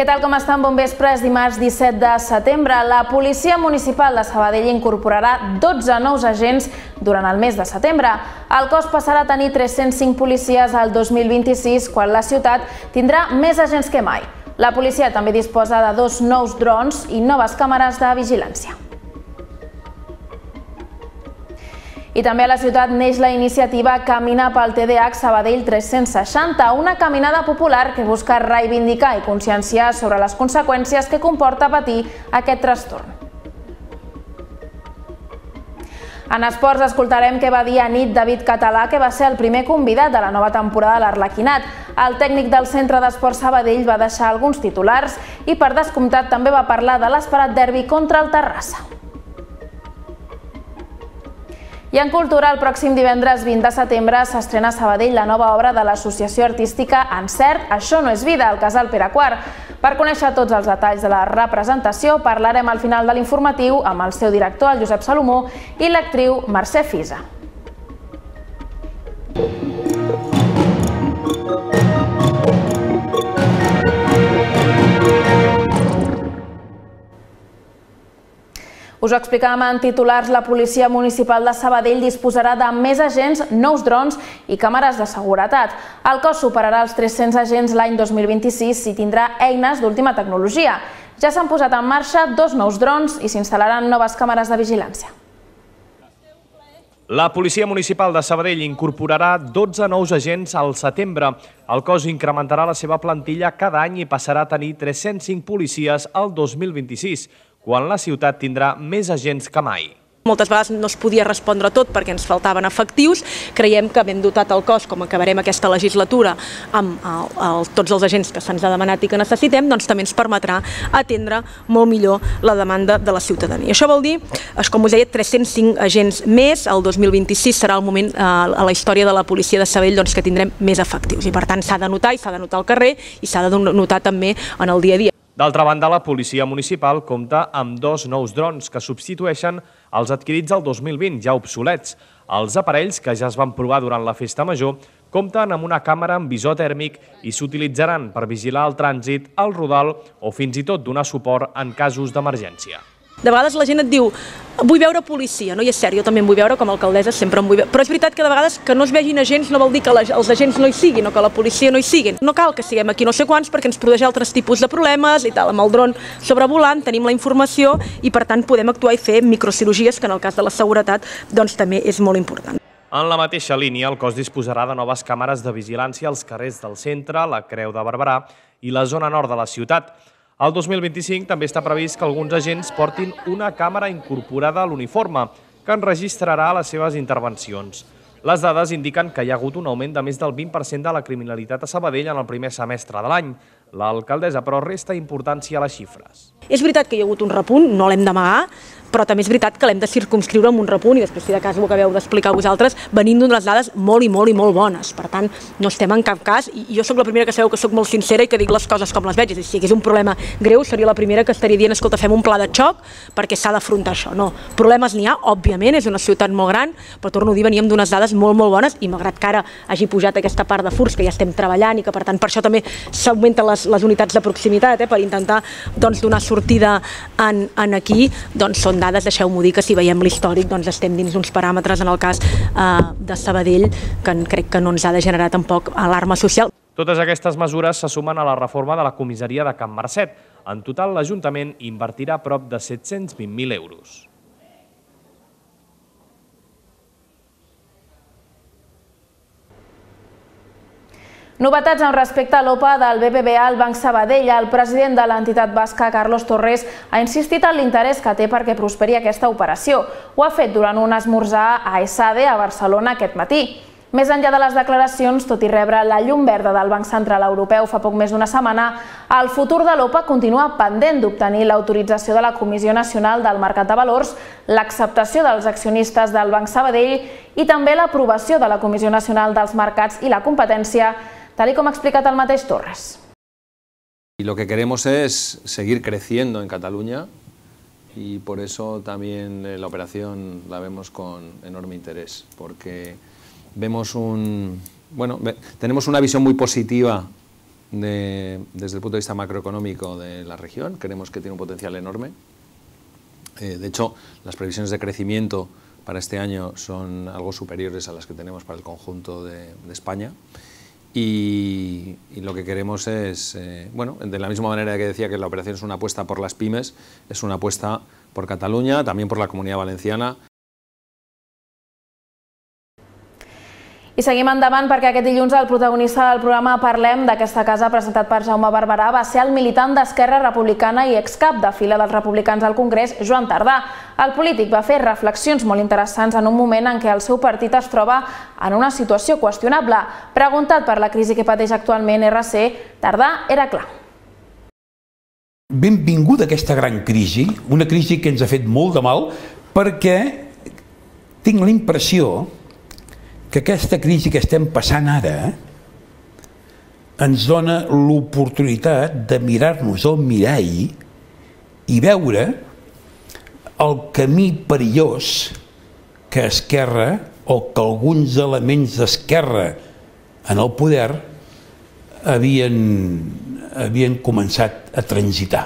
tal com estan? Bon vespre, és dimarts 17 de setembre. La Policia Municipal de Sabadell incorporarà 12 nous agents durant el mes de setembre. El cos passarà a tenir 305 policies al 2026, quan la ciutat tindrà més agents que mai. La policia també disposa de 2 nous drons i noves càmeres de vigilància. I també a la ciutat neix la iniciativa Camina pel TDAH Sabadell 360, una caminada popular que busca reivindicar i conscienciar sobre les conseqüències que comporta patir aquest trastorn. En esports escoltarem què va dir a nit David Català, que va ser el primer convidat de la nova temporada de l'Arlequinat. El tècnic del Centre d'Esports Sabadell va deixar alguns titulars i per descomptat també va parlar de l'esperat derbi contra el Terrassa. I en cultura, el pròxim divendres 20 de setembre s'estrena a Sabadell la nova obra de l'associació artística Encert, Això no és vida, al Casal Pere IV. Per conèixer tots els detalls de la representació, parlarem al final de l'informatiu amb el seu director, el Josep Salomó, i l'actriu Mercè Fisa. Us ho explicàvem en titulars, la Policia Municipal de Sabadell disposarà de més agents, nous drons i càmeres de seguretat. El cos superarà els 300 agents l'any 2026 i tindrà eines d'última tecnologia. Ja s'han posat en marxa 2 nous drons i s'instal·laran noves càmeres de vigilància. La Policia Municipal de Sabadell incorporarà 12 nous agents al setembre. El cos incrementarà la seva plantilla cada any i passarà a tenir 305 policies al 2026, quan la ciutat tindrà més agents que mai. Moltes vegades no es podia respondre a tot perquè ens faltaven efectius. Creiem que ben dotat el cos, com acabarem aquesta legislatura, amb tots els agents que se'ns ha demanat i que necessitem, doncs també ens permetrà atendre molt millor la demanda de la ciutadania. Això vol dir, com us deia, 305 agents més. El 2026 serà el moment a la història de la policia de Sabadell que tindrem més efectius. I per tant s'ha de notar, i s'ha de notar al carrer, i s'ha de notar també en el dia a dia. D'altra banda, la Policia Municipal compta amb 2 nous drons que substitueixen els adquirits el 2020, ja obsolets. Els aparells, que ja es van provar durant la festa major, compten amb una càmera amb visor tèrmic i s'utilitzaran per vigilar el trànsit, el rodal o fins i tot donar suport en casos d'emergència. De vegades la gent et diu, vull veure policia, no? I és cert, jo també en vull veure, com a alcaldessa sempre en vull veure. Però és veritat que de vegades que no es vegin agents no vol dir que els agents no hi siguin o que la policia no hi siguin. No cal que siguem aquí no sé quants perquè ens produeix altres tipus de problemes i tal. Amb el dron sobrevolant tenim la informació i per tant podem actuar i fer microcirurgies, que en el cas de la seguretat doncs també és molt important. En la mateixa línia, el cos disposarà de noves càmeres de vigilància als carrers del centre, la Creu de Barberà i la zona nord de la ciutat. El 2025 també està previst que alguns agents portin una càmera incorporada a l'uniforme, que enregistrarà les seves intervencions. Les dades indiquen que hi ha hagut un augment de més del 20% de la criminalitat a Sabadell en el primer semestre de l'any. L'alcaldessa, però, resta importància a les xifres. És veritat que hi ha hagut un repunt, no l'hem d'amagar, però també és veritat que l'hem de circumscriure amb un repunt i després, si de cas ho acabeu d'explicar vosaltres, venint d'unes dades molt i molt bones. Per tant, no estem en cap cas, i jo sóc la primera que sabeu que sóc molt sincera i que dic les coses com les veig. Si hi hagués un problema greu, seria la primera que estaria dient, escolta, fem un pla de xoc perquè s'ha d'afrontar això. No, problemes n'hi ha, òbviament, és una ciutat molt gran, però torno a dir, veníem d'unes dades molt bones i malgrat que ara hagi pujat aquesta part de furts que ja estem treballant i que per tant per això també s'augmenten les unitats de proximitat per intentar donar sortida aquí, doncs són dades, deixeu-m'ho dir, que si veiem l'històric estem dins d'uns paràmetres en el cas de Sabadell que crec que no ens ha de generar tampoc alarma social. Totes aquestes mesures se sumen a la reforma de la comissaria de Can Marcet. En total, l'Ajuntament invertirà prop de 720.000 euros. Novetats amb respecte a l'OPA del BBVA al Banc Sabadell. El president de l'entitat basca, Carlos Torres, ha insistit en l'interès que té perquè prosperi aquesta operació. Ho ha fet durant un esmorzar a ESADE a Barcelona aquest matí. Més enllà de les declaracions, tot i rebre la llum verda del Banc Central Europeu fa poc més d'una setmana, el futur de l'OPA continua pendent d'obtenir l'autorització de la Comissió Nacional del Mercat de Valors, l'acceptació dels accionistes del Banc Sabadell i també l'aprovació de la Comissió Nacional dels Mercats i la Competència, tal y como ha explicado el mateix Torres. Y lo que queremos es seguir creciendo en Cataluña y por eso también la operación la vemos con enorme interés, porque vemos tenemos una visión muy positiva desde el punto de vista macroeconómico de la región. Creemos que tiene un potencial enorme. De hecho, las previsiones de crecimiento para este año son algo superiores a las que tenemos para el conjunto de España. Y lo que queremos es, bueno, de la misma manera que decía que la operación es una apuesta por las pymes, es una apuesta por Cataluña, también por la Comunidad Valenciana. I seguim endavant perquè aquest dilluns el protagonista del programa Parlem d'aquesta casa, presentat per Jaume Barberà, va ser el militant d'Esquerra Republicana i excap de fila dels republicans al Congrés, Joan Tardà. El polític va fer reflexions molt interessants en un moment en què el seu partit es troba en una situació qüestionable. Preguntat per la crisi que pateix actualment RC, Tardà era clar. Benvinguda aquesta gran crisi, una crisi que ens ha fet molt de mal, perquè tinc la impressió que aquesta crisi que estem passant ara ens dona l'oportunitat de mirar-nos al mirall i veure el camí perillós que Esquerra o que alguns elements d'Esquerra en el poder havien començat a transitar.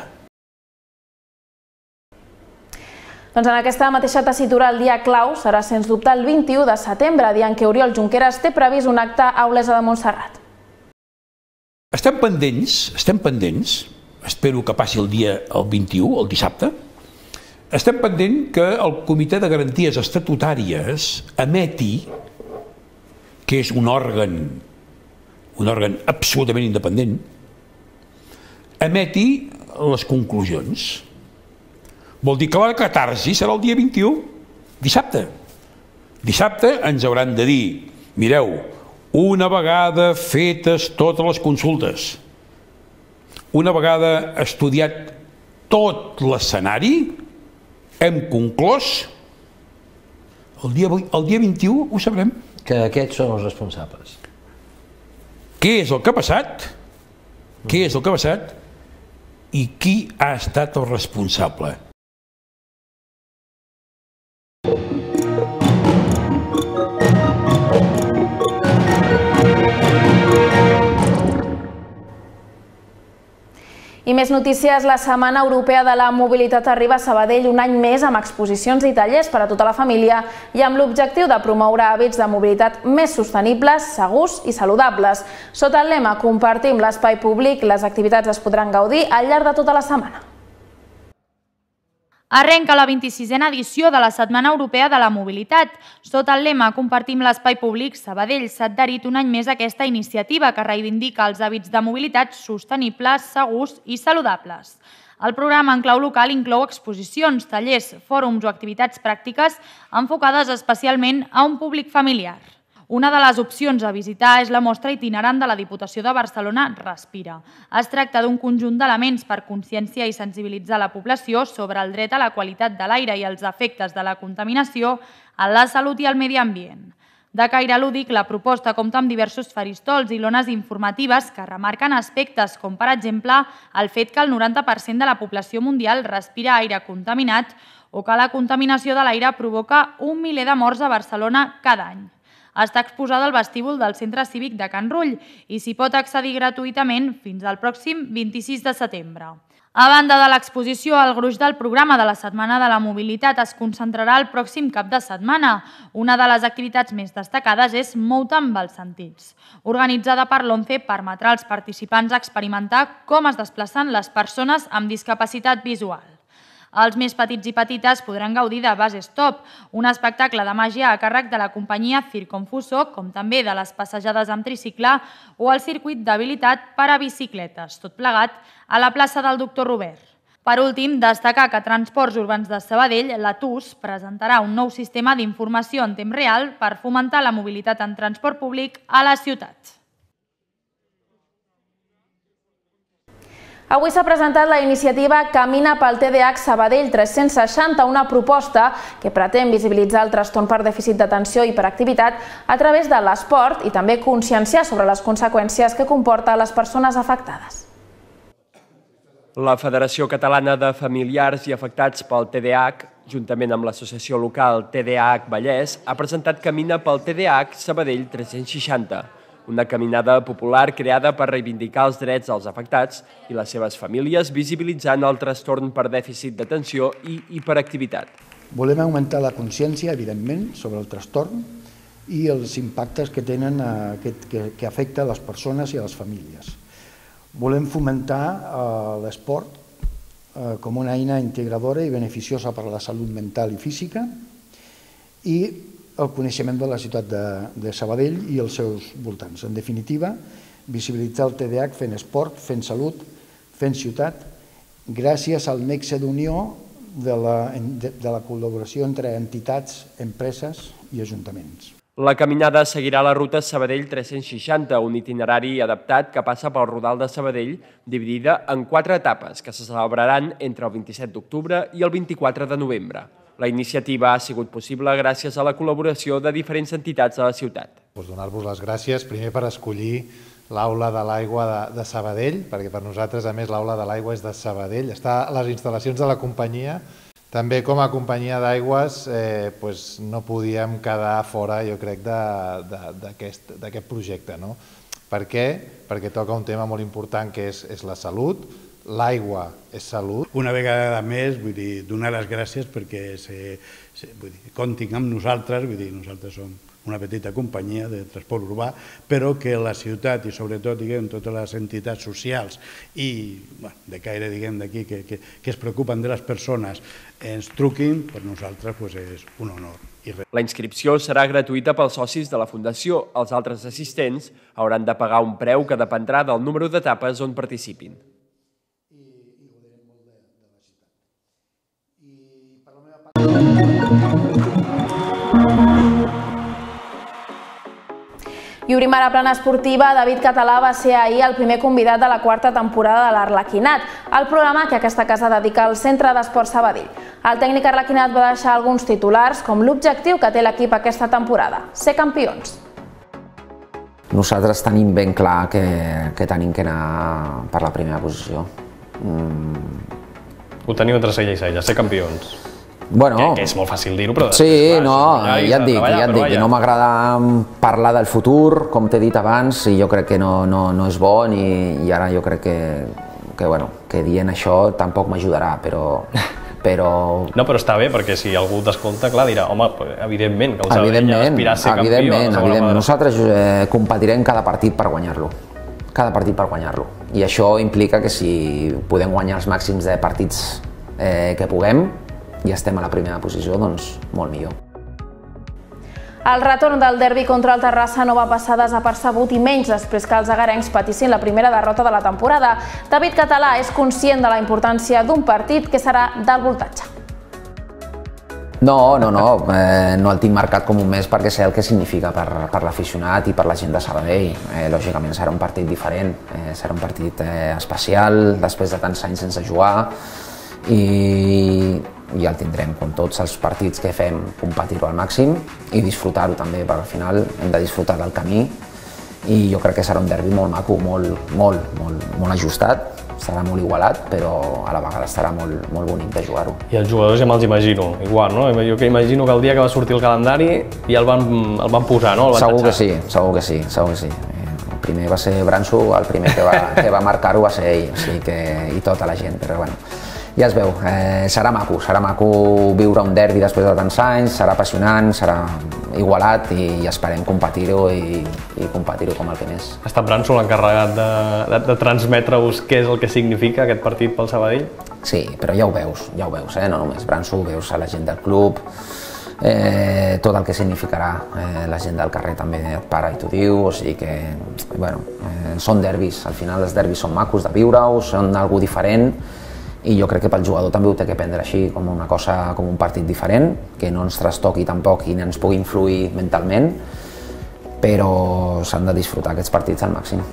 Doncs en aquesta mateixa tessitura el dia clau serà sens dubte el 21 de setembre, dia en què Oriol Junqueras té previst un acte a Olesa de Montserrat. Estem pendents, espero que passi el 21, el dissabte, estem pendents que el Comitè de Garanties Estatutàries emeti, que és un òrgan absolutament independent, emeti les conclusions. Vol dir que la catarsi serà el dia 21, dissabte. Dissabte ens hauran de dir, mireu, una vegada fetes totes les consultes, una vegada estudiat tot l'escenari, hem conclòs, el dia 21 ho sabrem. Que aquests són els responsables. Què és el que ha passat? Què és el que ha passat? I qui ha estat el responsable? I més notícies, la Setmana Europea de la Mobilitat arriba a Sabadell un any més amb exposicions i tallers per a tota la família i amb l'objectiu de promoure hàbits de mobilitat més sostenibles, segurs i saludables. Sota el lema "Compartim l'espai públic", les activitats es podran gaudir al llarg de tota la setmana. Arrenca la 26a edició de la Setmana Europea de la Mobilitat. Sota el lema "Compartim l'espai públic", Sabadell s'ha adherit un any més a aquesta iniciativa que reivindica els hàbits de mobilitat sostenibles, segurs i saludables. El programa en clau local inclou exposicions, tallers, fòrums o activitats pràctiques enfocades especialment a un públic familiar. Una de les opcions a visitar és la mostra itinerant de la Diputació de Barcelona Respira. Es tracta d'un conjunt d'elements per conscienciar i sensibilitzar la població sobre el dret a la qualitat de l'aire i els efectes de la contaminació a la salut i al medi ambient. De caire lúdic, la proposta compta amb diversos faristols i lones informatives que remarquen aspectes com, per exemple, el fet que el 90% de la població mundial respira aire contaminat o que la contaminació de l'aire provoca 1 miler de morts a Barcelona cada any. Està exposada al vestíbul del Centre Cívic de Can Rull i s'hi pot accedir gratuïtament fins al pròxim 26 de setembre. A banda de l'exposició, el gruix del programa de la Setmana de la Mobilitat es concentrarà el pròxim cap de setmana. Una de les activitats més destacades és Mou-te amb els sentits. Organitzada per l'ONCE, permetrà als participants experimentar com es desplacen les persones amb discapacitat visual. Els més petits i petites podran gaudir de Base Stop, un espectacle de màgia a càrrec de la companyia Circonfuso, com també de les passejades amb tricicle o el circuit d'habilitat per a bicicletes, tot plegat a la plaça del Doctor Robert. Per últim, destacar que Transports Urbans de Sabadell, la TUS, presentarà un nou sistema d'informació en temps real per fomentar la mobilitat en transport públic a la ciutat. Avui s'ha presentat la iniciativa Camina pel TDAH Sabadell 360, una proposta que pretén visibilitzar el trastorn per dèficit d'atenció i hiperactivitat a través de l'esport i també conscienciar sobre les conseqüències que comporta a les persones afectades. La Federació Catalana de Familiars i Afectats pel TDAH, juntament amb l'associació local TDAH Vallès, ha presentat Camina pel TDAH Sabadell 360, una caminada popular creada per reivindicar els drets dels afectats i les seves famílies, visibilitzant el trastorn per dèficit d'atenció i hiperactivitat. Volem augmentar la consciència, evidentment, sobre el trastorn i els impactes que tenen que afecta a les persones i a les famílies. Volem fomentar l'esport com una eina integradora i beneficiosa per a la salut mental i física i el coneixement de la ciutat de Sabadell i els seus voltants. En definitiva, visibilitzar el TDAH fent esport, fent salut, fent ciutat, gràcies al nexe d'unió de la col·laboració entre entitats, empreses i ajuntaments. La caminada seguirà la ruta Sabadell 360, un itinerari adaptat que passa pel Rodal de Sabadell, dividida en 4 etapes que se celebraran entre el 27 d'octubre i el 24 de novembre. La iniciativa ha sigut possible gràcies a la col·laboració de diferents entitats de la ciutat. Donar-vos les gràcies primer per escollir l'Aula de l'Aigua de Sabadell, perquè per nosaltres, a més, l'Aula de l'Aigua és de Sabadell. Està a les instal·lacions de la companyia. També com a companyia d'aigües no podíem quedar fora, jo crec, d'aquest projecte. Per què? Perquè toca un tema molt important que és la salut. L'aigua és salut. Una vegada més, vull dir, donar les gràcies perquè comptin amb nosaltres, vull dir, nosaltres som una petita companyia de transport urbà, però que la ciutat i sobretot, diguem, totes les entitats socials i de caire, diguem, d'aquí, que es preocupen de les persones, ens truquin, per nosaltres és un honor. La inscripció serà gratuïta pels socis de la Fundació. Els altres assistents hauran de pagar un preu que dependrà del número d'etapes on participin. I obrim ara plana esportiva. David Català va ser ahir el primer convidat de la 4a temporada de l'Arlequinat, el programa que aquesta casa dedica al Centre d'Esport Sabadell. El tècnic arlequinat va deixar alguns titulars com l'objectiu que té l'equip aquesta temporada, ser campions. Nosaltres tenim ben clar que tenim que anar per la primera posició. Ho teniu entre cella i cella, ser campions. Bueno, que és molt fàcil dir-ho, però... Sí, no, ja et dic, no m'agrada parlar del futur, com t'he dit abans, i jo crec que no és bo, i ara jo crec que dient això tampoc m'ajudarà, però... No, però està bé, perquè si algú t'escolta, clar, dirà, home, evidentment, que el Sabadell aspira a ser campió. Evidentment, nosaltres competirem cada partit per guanyar-lo. Cada partit per guanyar-lo. I això implica que si podem guanyar els màxims de partits que puguem, i estem a la primera posició, doncs molt millor. El retorn del derbi contra el Terrassa no va passar desapercebut i menys després que els agarencs patissin la primera derrota de la temporada. David Català és conscient de la importància d'un partit que serà del voltatge. No el tinc marcat com un mes perquè sé el que significa per l'aficionat i per la gent de Sabadell. Lògicament serà un partit diferent, serà un partit especial després de tants anys sense jugar i el tindrem, com tots els partits que fem, competir-ho al màxim i disfrutar-ho també, perquè al final hem de disfrutar del camí i jo crec que serà un derbi molt maco, molt ajustat, serà molt igualat, però a la vegada estarà molt bonic de jugar-ho. I els jugadors ja me'ls imagino, igual, no? Jo que imagino que el dia que va sortir el calendari ja el van posar, no? Segur que sí. El primer va ser Branso, el primer que va marcar-ho va ser ell, i tota la gent, però bueno. Ja es veu, serà maco viure un derbi després de tants anys, serà apassionant, serà igualat i esperem competir-ho i competir-ho com el que més. Ha estat Branso l'encarregat de transmetre-vos què és el que significa aquest partit pel Sabadell? Sí, però ja ho veus, no només Branso, ho veus a la gent del club, tot el que significarà, la gent del carrer també et para i t'ho diu, o sigui que, bueno, són derbis, al final els derbis són macos de viure-ho, són algo diferent, i jo crec que pel jugador també ho té que prendre així, com una cosa, com un partit diferent, que no ens trastoqui tampoc i ens pugui influir mentalment, però s'han de disfrutar aquests partits al màxim.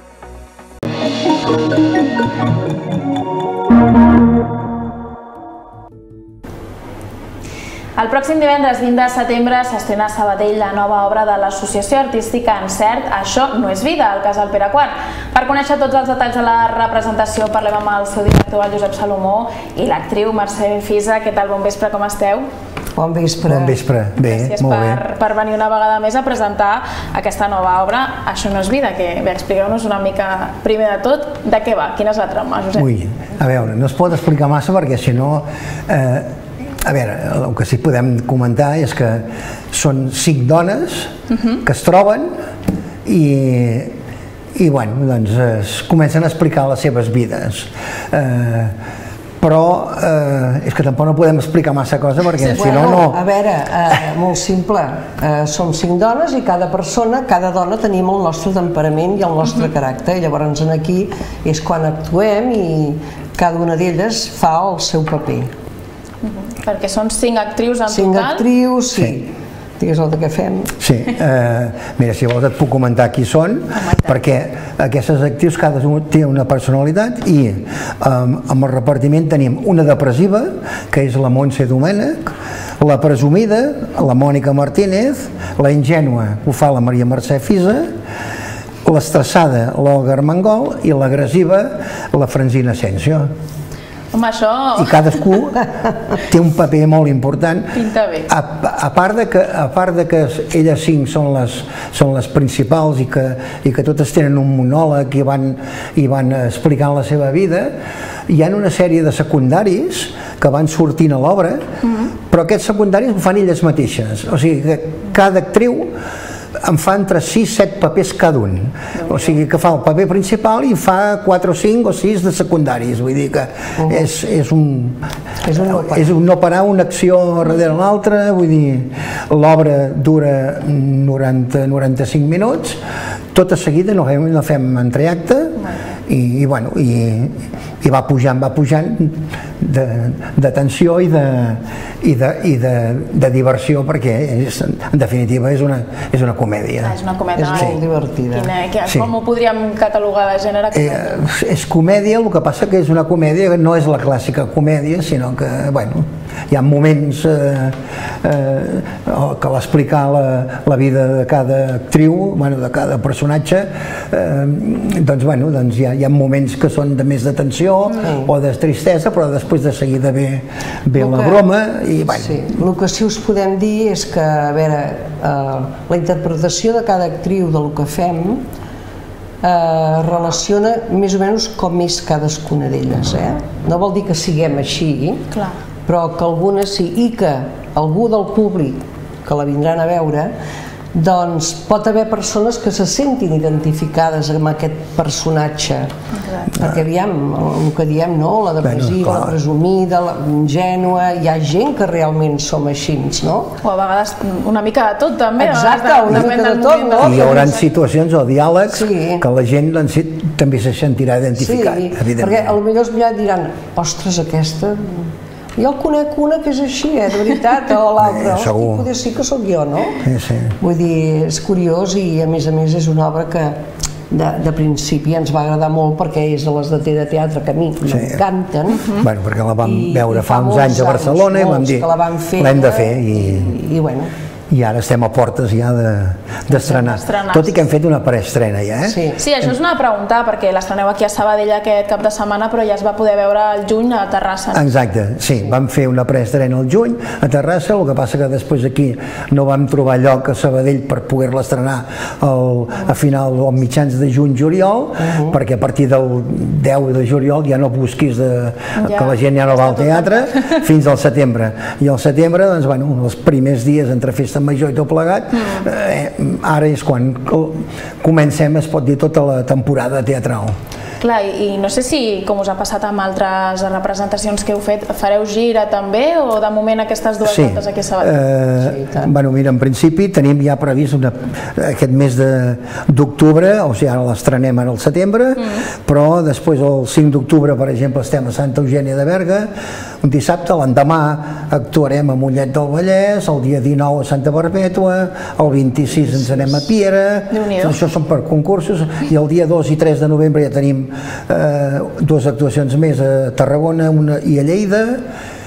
El pròxim divendres 20 de setembre s'estrena a Sabadell la nova obra de l'Associació Artística Encert, Això no és vida, al Casal Pere IV. Per conèixer tots els detalls de la representació parlem amb el seu director, el Josep Salomó, i l'actriu Mercè Fisa. Què tal? Bon vespre, com esteu? Bon vespre. Bon vespre. Bé, molt bé. Gràcies per venir una vegada més a presentar aquesta nova obra, Això no és vida, que bé, expliqueu-nos una mica, primer de tot, de què va, quina és la trama, Josep? Ui, a veure, no es pot explicar massa perquè si no... A veure, el que sí que podem comentar és que són 5 dones que es troben i bueno, doncs es comencen a explicar les seves vides. Però és que tampoc no podem explicar massa cosa perquè si no, no... A veure, molt simple, som 5 dones i cada dona tenim el nostre temperament i el nostre caràcter, llavors aquí és quan actuem i cada una d'elles fa el seu paper. Perquè són 5 actrius en total? 5 actrius, sí. Digues el que fem. Sí, mira, si vols et puc comentar qui són, perquè aquestes actrius cada una té una personalitat i amb el repartiment tenim una depressiva, que és la Montse Domènech, la presumida, la Mònica Martínez, la ingènua, ho fa la Maria Mercè Fisa, l'estressada, l'Olga Armengol, i l'agressiva, la Francina Asensio. Home, això... I cadascú té un paper molt important. Pinta bé. A part de que elles 5 són les principals i que totes tenen un monòleg i van explicant la seva vida, hi ha una sèrie de secundaris que van sortint a l'obra, però aquests secundaris ho fan elles mateixes. O sigui que cada actriu em fa entre 6-7 papers cada un, o sigui que fa el paper principal i fa 4 o 5 o 6 de secundaris, vull dir que és un no parar, una acció darrere l'altra, vull dir, l'obra dura 90-95 minuts, tota seguida no fem entreacte i bueno, i va pujant de tensió i de diversió, perquè en definitiva és una comèdia. És una comèdia. És molt divertida. Com ho podríem catalogar de gènere? És comèdia, el que passa que és una comèdia que no és la clàssica comèdia, sinó que, bueno, hi ha moments que l'explicar la vida de cada actriu, de cada personatge, doncs hi ha moments que són de més de tensió o de tristesa, però després de seguida ve la broma i bueno. El que sí us podem dir és que, a veure, la interpretació de cada actriu del que fem relaciona més o menys com és cadascuna d'elles. No vol dir que siguem així, però que algunes sí, i que algú del públic que la vindran a veure, doncs pot haver persones que se sentin identificades amb aquest personatge, perquè aviam, el que diem, la depressiva, la presumida, la ingènua, hi ha gent que realment som així, no? O a vegades una mica de tot també. Exacte, una mica de tot, no? I hi haurà situacions o diàlegs que la gent també se sentirà identificat, evidentment. Perquè potser els mirats diran, ostres, aquesta... Jo conec una que és així, de veritat, o l'altra, potser sí que sóc jo, no? Vull dir, és curiós i a més és una obra que de principi ens va agradar molt perquè és de les de teatre que a mi m'encanten. Bueno, perquè la vam veure fa uns anys a Barcelona i vam dir, l'hem de fer i bueno... I ara estem a portes ja d'estrenar. Tot i que hem fet una preestrena ja, Sí, això us anava a preguntar, perquè l'estreneu aquí a Sabadell aquest cap de setmana, però ja es va poder veure al juny a Terrassa. Exacte, sí, vam fer una preestrena al juny a Terrassa, el que passa que després aquí no vam trobar lloc a Sabadell per poder-la estrenar a final o mitjans de juny-juliol, perquè a partir del 10 de juliol ja no busquis que la gent ja no va al teatre fins al setembre. I al setembre, doncs, bueno, els primers dies entre festa major i tot plegat, ara és quan comencem, es pot dir, tota la temporada teatral. Clar, i no sé si, com us ha passat amb altres representacions que heu fet, fareu gira també o de moment aquestes dues voltes aquí a Sabadell? Bueno, mira, en principi tenim ja previst aquest mes d'octubre, o sigui, ara l'estrenem ara al setembre, però després el 5 d'octubre, per exemple, estem a Santa Eugènia de Berga, un dissabte, l'endemà actuarem a Mollet del Vallès, el dia 19 a Santa Perpètua, el 26 ens anem a Piera, això són per concursos, i el dia 2 i 3 de novembre ja tenim dues actuacions més a Tarragona i a Lleida,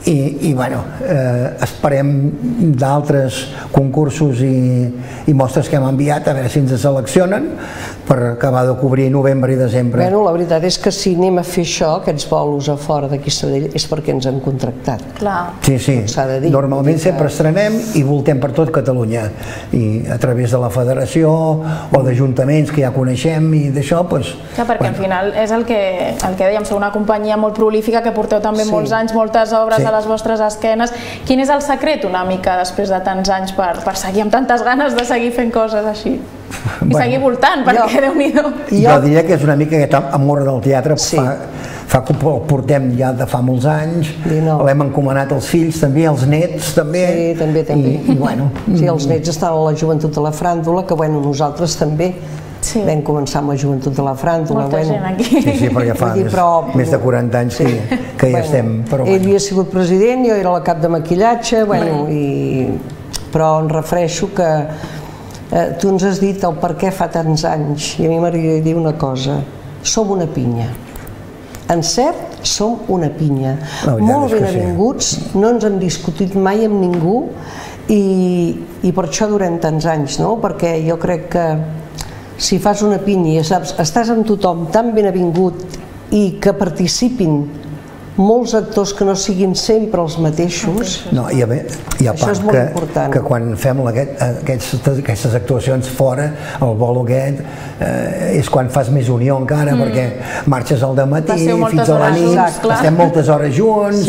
i bueno, esperem d'altres concursos i mostres que hem enviat a veure si ens seleccionen per acabar de cobrir novembre i desembre. Bueno, la veritat és que si anem a fer això, aquests bolos a fora d'aquí Sabadell, és perquè ens han contractat. Clar. Sí, normalment sempre estrenem i voltem per tot Catalunya, i a través de la federació o d'ajuntaments que ja coneixem i d'això, doncs... Perquè al final és el que dèiem, sou una companyia molt prolífica que porteu també molts anys, moltes obres a les vostres esquenes. Quin és el secret una mica després de tants anys per seguir amb tantes ganes de seguir fent coses així? I seguir voltant, perquè Déu-n'hi-do. Jo diria que és una mica aquest amor del teatre, el portem ja de fa molts anys, l'hem encomanat als fills també, als nets també. Sí, també. Sí, els nets estan a la Joventut de la Fràndula, que bueno, nosaltres també vam començar amb la Joventut de la Fràndula. Molta gent aquí. Sí, perquè fa més de 40 anys que hi estem. Ell havia sigut president, jo era la cap de maquillatge, però em refereixo que tu ens has dit el per què fa tants anys, i a mi m'agradaria dir una cosa: som una pinya. En cert, som una pinya. Molt benvinguts, no ens hem discutit mai amb ningú i per això durem tants anys, no? Perquè jo crec que si fas una pinya i estàs amb tothom tan benvingut i que participin molts actors que no siguin sempre els mateixos, i a part que quan fem aquestes actuacions fora, el bolo aquest, és quan fas més unió encara, perquè marxes al dematí fins a la nit, estem moltes hores junts,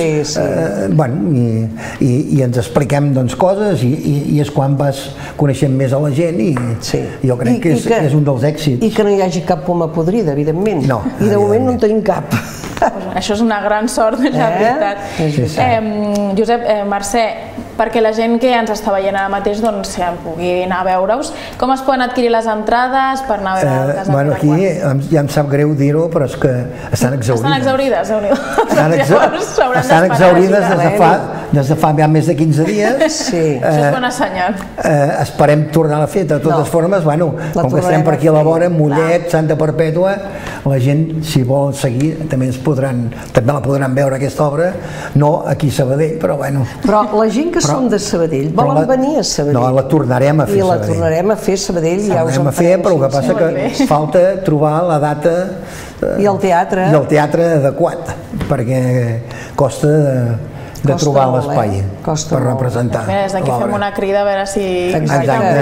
i ens expliquem coses, i és quan vas coneixent més a la gent, i jo crec que és un dels èxits. I que no hi hagi cap poma podrida, evidentment, i de moment no en tenim cap. Això és una gran sort, la veritat. Josep, Mercè, perquè la gent que ens està veient ara mateix pugui anar a veure-us, com es poden adquirir les entrades per anar a veure el Casa Aquí ja em sap greu dir-ho, però és que estan exaurides. Estan exaurides? Estan exaurides des de fa ja més de 15 dies. Això és bona senyal. Esperem tornar a fer, de totes formes, com que estem per aquí a la vora, Mollet, Santa Perpètua, la gent, si vol seguir, també la podran veure aquesta obra, no aquí a Sabadell, però bueno. Però la gent que som de Sabadell volen venir a Sabadell. No, la tornarem a fer a Sabadell. I la tornarem a fer a Sabadell, ja us en farem. Però el que passa que falta trobar la data i el teatre adequat, perquè costa de trobar l'espai per representar. Des d'aquí fem una crida a veure si ens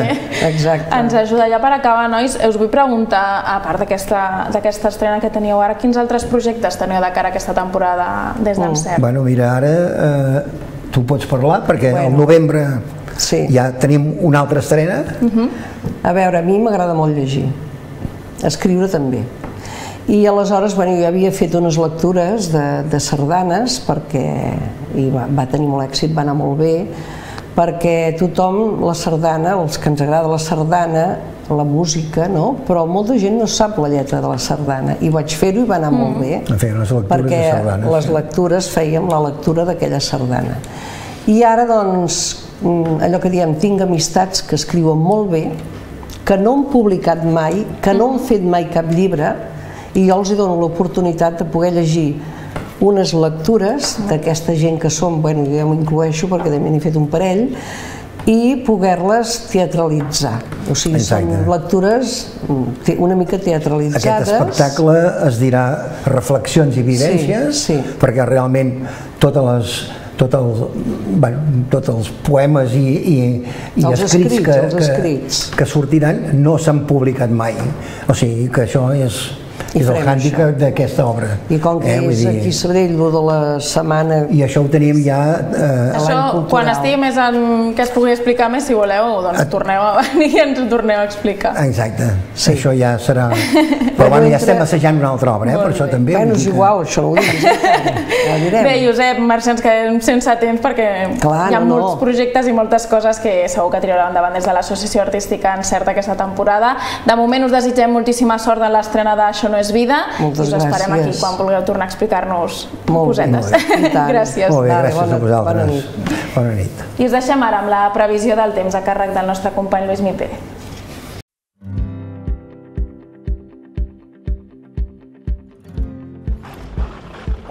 ajuda. Ja per acabar, nois, us vull preguntar, a part d'aquesta estrena que teníeu ara, quins altres projectes teniu de cara a aquesta temporada des d'Encert? Bueno, mira, ara tu pots parlar, perquè al novembre ja tenim una altra estrena. A veure, a mi m'agrada molt llegir, escriure també. I aleshores jo havia fet unes lectures de sardanes, i va tenir molt èxit, va anar molt bé, perquè tothom, la sardana, els que ens agrada la sardana, la música, però molta gent no sap la lletra de la sardana, i vaig fer-ho i va anar molt bé, perquè les lectures fèiem la lectura d'aquella sardana. I ara, doncs, allò que diem, tinc amistats que escriuen molt bé, que no han publicat mai, que no han fet mai cap llibre, i jo els dono l'oportunitat de poder llegir unes lectures d'aquesta gent que som, jo m'incloeixo perquè també n'he fet un parell, i poder-les teatralitzar. O sigui, són lectures una mica teatralitzades. Aquest espectacle es dirà Reflexions i vivències, perquè realment tots els poemes i escrits que sortiran no s'han publicat mai. O sigui que això és el hàndicap d'aquesta obra. I com que és aquí a Sabadell, el de la setmana... I això ho tenim ja Això, quan estigui més que es pugui explicar més, si voleu, doncs torneu a venir i ens ho torneu a explicar. Exacte, això ja serà... Però bueno, ja estem assajant una altra obra, per això també... Bueno, és igual, això no ho diguis. Bé, Josep, Mercè, ens quedem sense temps perquè hi ha molts projectes i moltes coses que segur que tirareu endavant des de l'Associació Artística Encert aquesta temporada. De moment us desitgem moltíssima sort en l'estrena d'Això no és vida, i us esperem aquí quan vulgueu tornar a explicar-nos cosetes. Gràcies. Molt bé, gràcies a vosaltres. Bona nit. I us deixem ara amb la previsió del temps a càrrec del nostre company Lluís Mipé.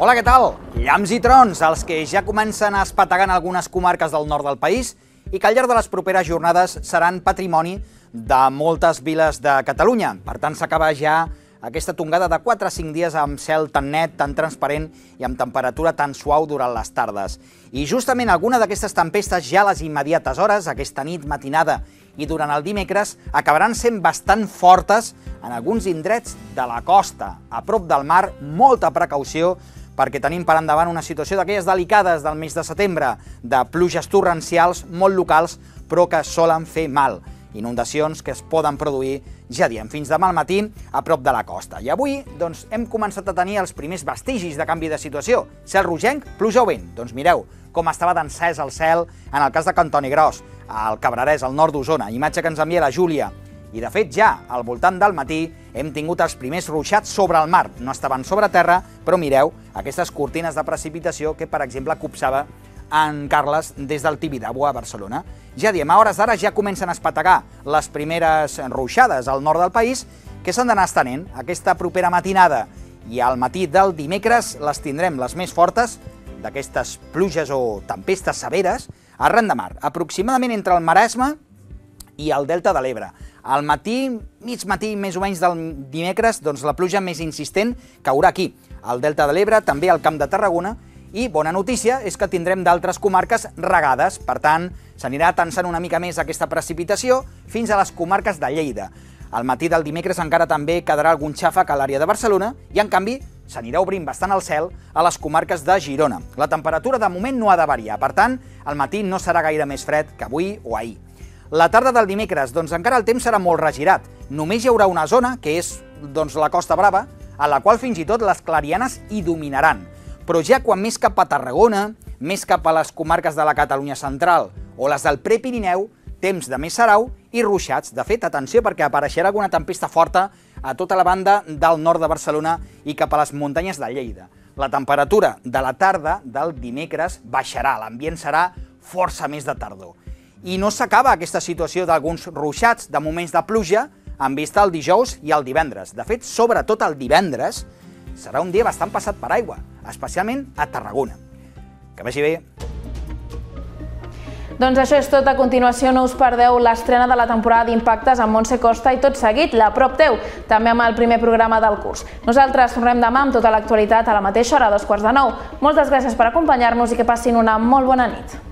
Hola, què tal? Llamps i trons, els que ja comencen a espetegar en algunes comarques del nord del país i que al llarg de les properes jornades seran patrimoni de moltes viles de Catalunya. Per tant, s'acaba ja aquesta tongada de 4 a 5 dies amb cel tan net, tan transparent i amb temperatura tan suau durant les tardes. I justament alguna d'aquestes tempestes ja a les immediates hores, aquesta nit, matinada i durant el dimecres, acabaran sent bastant fortes en alguns indrets de la costa. A prop del mar, molta precaució, perquè tenim per endavant una situació d'aquelles delicades del mes de setembre, de pluges torrencials molt locals, però que solen fer mal. Inundacions que es poden produir, ja diem, fins demà al matí a prop de la costa. I avui doncs, hem començat a tenir els primers vestigis de canvi de situació. Cel rogenc, pluja o vent. Doncs mireu com estava d'encès el cel en el cas de Cantonigròs, al Cabrerès, al nord d'Osona, imatge que ens envia la Júlia. I de fet ja, al voltant del matí, hem tingut els primers ruixats sobre el mar. No estaven sobre terra, però mireu aquestes cortines de precipitació que, per exemple, copsava en Carles des del Tibidabo a Barcelona. Ja diem, a hores d'ara ja comencen a espetegar les primeres ruixades al nord del país que s'han d'anar estenent aquesta propera matinada. I al matí del dimecres les tindrem les més fortes d'aquestes pluges o tempestes severes arran de mar, aproximadament entre el Maresme i el Delta de l'Ebre. Al matí, mig matí més o menys del dimecres, doncs la pluja més insistent caurà aquí, al Delta de l'Ebre, també al Camp de Tarragona. I bona notícia és que tindrem d'altres comarques regades, per tant, s'anirà tensant una mica més aquesta precipitació fins a les comarques de Lleida. Al matí del dimecres encara també quedarà algun xàfec a l'àrea de Barcelona i, en canvi, s'anirà obrint bastant el cel a les comarques de Girona. La temperatura de moment no ha de variar, per tant, al matí no serà gaire més fred que avui o ahir. La tarda del dimecres, doncs encara el temps serà molt regirat. Només hi haurà una zona, que és doncs, la Costa Brava, a la qual fins i tot les clarianes hi dominaran. Però ja quan més cap a Tarragona, més cap a les comarques de la Catalunya central o les del Prepirineu, temps de més sarau i ruixats. De fet, atenció, perquè apareixerà alguna tempesta forta a tota la banda del nord de Barcelona i cap a les muntanyes de Lleida. La temperatura de la tarda del dimecres baixarà, l'ambient serà força més de tardor. I no s'acaba aquesta situació d'alguns ruixats, de moments de pluja, en vista el dijous i el divendres. De fet, sobretot el divendres, serà un dia bastant passat per aigua, especialment a Tarragona. Que vagi bé. Doncs això és tot. A continuació no us perdeu l'estrena de la temporada d'Impactes amb Montse Costa i tot seguit la Prop teu, també amb el primer programa del curs. Nosaltres tornem demà amb tota l'actualitat a la mateixa hora, a 8:45. Moltes gràcies per acompanyar-nos i que passin una molt bona nit.